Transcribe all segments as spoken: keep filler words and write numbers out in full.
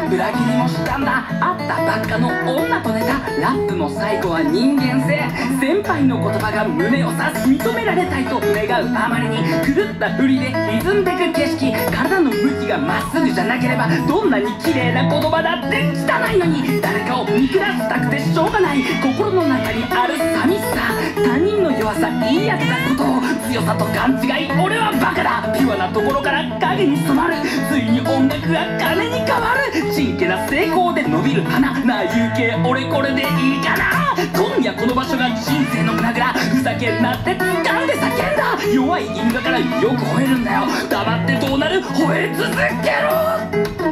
裏切りもしたんだ。会ったばっかの女と寝た。ラップも最後は人間性。先輩の言葉が胸を刺す。認められたいと願うあまりに狂ったふりで歪んでく景色。体の向きがまっすぐじゃなければどんなに綺麗な言葉だって汚いのに、誰かを見下したくてしょうがない心の中にある寂しさ。他人の弱さ言い当てたことを強さと勘違い。俺はバカだ。ピュアなところから影に染まる。ついに音楽が金に変わる。ちんけな成功で伸びる花。なあ有形俺これでいいかな。今夜この場所が人生の胸ぐら。ふざけんなって掴んで叫んだ。弱い犬だからよく吠えるんだよ。黙ってどうなる吠え続けろ。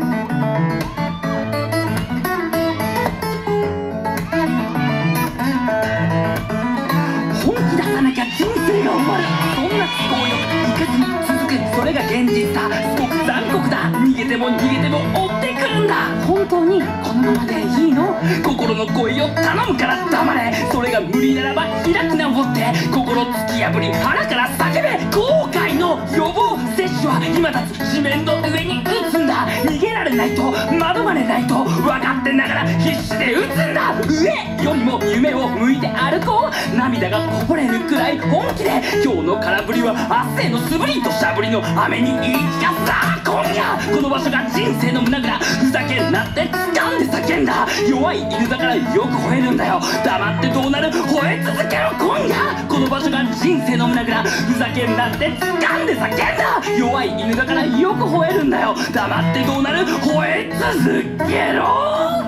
本気出さなきゃ人生が終わる。そんな都合よくいかずに続く。それが現実だ。すごく残酷だ。逃げても逃げても追ってくるんだ。本当にこのままでいいの？心の声を頼むから黙れ。それが無理ならば開き直って心突き破り腹から叫べ。後悔の予防接種は今立つ地面の上に打つんだ。逃げられないと惑われないと分かってながら必死で打つんだ。上よりも夢を向いて歩こう。涙がこぼれるくらい本気で。今日の空振りは明日への素振り。土砂降りの雨に言い聞かせた。今夜この場所が人生の胸ぐら。ふざけんなって掴んで叫んだ。弱い犬だからよく吠えるんだよ。黙ってどうなる吠え続けろ。今夜この場所が人生の胸ぐら。ふざけんなって掴んで叫んだ。弱い犬だからよく吠えるんだよ。黙ってどうなる吠え続けろ。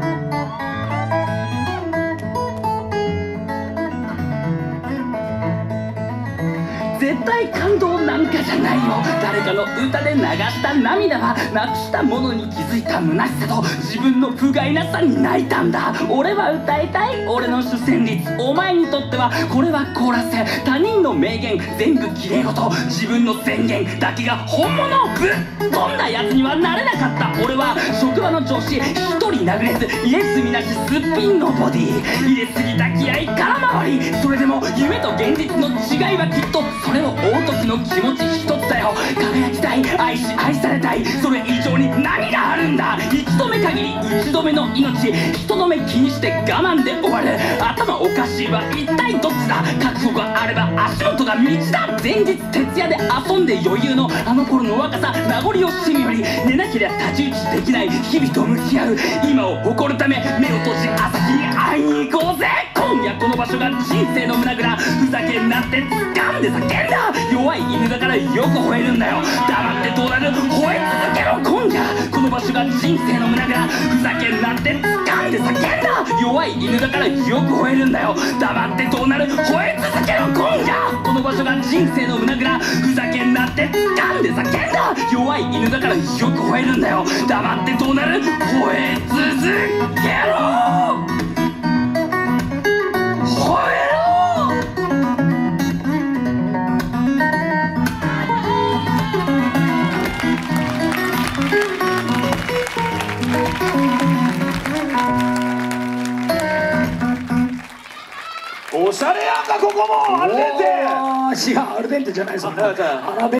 絶対感動なんかじゃないよ。誰かの歌で流した涙はなくしたものに気づいた虚しさと自分の不甲斐なさに泣いたんだ。俺は歌いたい俺の主旋律。お前にとってはこれはコーラス。他人の名言全部きれい事。自分の宣言だけが本物。ぶっ飛んだやつにはなれなかった。俺は職場の上司一人殴れず入れ墨なしすっぴんのボディ。入れすぎた気合空回り。それでも夢と現実の違いはきっとそれを追う時の気持ち一つだよ。輝きたい愛し愛されたい。それ以上に何があるんだ。一度目限り一度目の命。人の目気にして我慢で終わる。頭おかしいは一体どっちだ。覚悟があれば足元が道だ。前日徹夜で遊んで余裕のあの頃の若さ名残惜しみより。寝なけりゃ太刀打ちできない日々と向き合う。今を誇るため目を閉じ朝日に会いに行こうぜ。今夜この場所が人生の胸ぐら。ふざけんなって掴んで叫んだ。弱い犬だからよく吠えるんだよ。黙ってどうなる吠え続けろ。今夜この場所が人生の胸ぐら。ふざけんなって掴んで叫んだ。弱い犬だからよく吠えるんだよ。黙ってどうなる吠え続けろ。今夜この場所が人生の胸ぐら。ふざけんなって掴んで叫んだ。弱い犬だからよく吠えるんだよ。黙ってどうなる吠え続けろ。 おしゃれやんかここもアルデンテ。 違うアルデンテじゃないですよね。